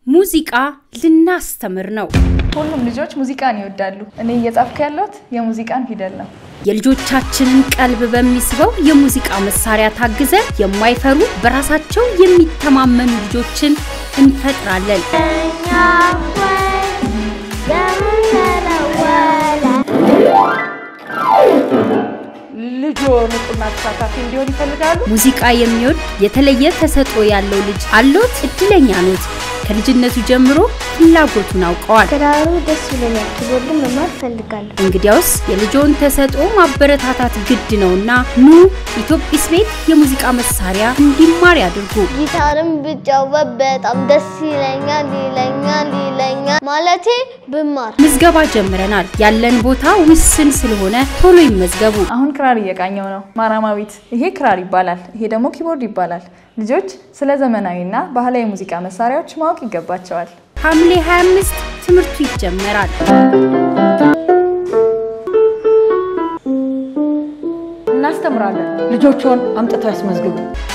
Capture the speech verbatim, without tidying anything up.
ሙዚቃ ልናስተምር ነው ሁሉም ልጆች ሙዚቃን ይወዳሉ እኔ እየጻፍኩ ያለሁት የሙዚቃን ፊደል ነው የልጆቻችንን ቀልብ በሚስበው የሙዚቃ መሳሪያ ታግዘን የማይፈሩ በራሳቸው የሚተማመኑ ልጆችን እንፈጥራለን ልጆን ቁና ተሳታፊ እንዲሆን ይፈልጋሉ ሙዚቃ የሚወድ የተለየ ተሰጥኦ ያለው ልጅ አሎት እድለኛ ኖት ከልጅነቱ ጀምሮ ፍላጎቱን አውቀዋል ክራሩ ደስ ይለኛል ኪቦርድም መማር ፈልጋለሁ እንግዲያውስ የልጆን ተሰጥኦ ማበረታታት ግድ ነውና ኑ ኢትዮጵስ ቤት የሙዚቃ መሳሪያ እንዲማር ያድርጉ ጊታርም ብጫወት በጣም ደስ ይለኛል ይለኛል ይለኛል ማለቴ ብማር ምዝገባ ጀምረናል ያለን ቦታ ውስን ስለሆነ ቶሎ ይመዝገቡ አሁን ክራር እየቃኘው ነው ማራማዊት ይሄ ክራር ይባላል ይሄ ደግሞ ኪቦርድ ይባላል ልጆች ስለ ዘመናዊና ባህላዊ ሙዚቃ መሳሪያዎች ማወቅ ይገባቸዋል ሐምሌ ሃያ አምስት ትምህርቱ ይጀምራል እናስተምራለን ልጆቹን አምጥተው ያስመዝግቡ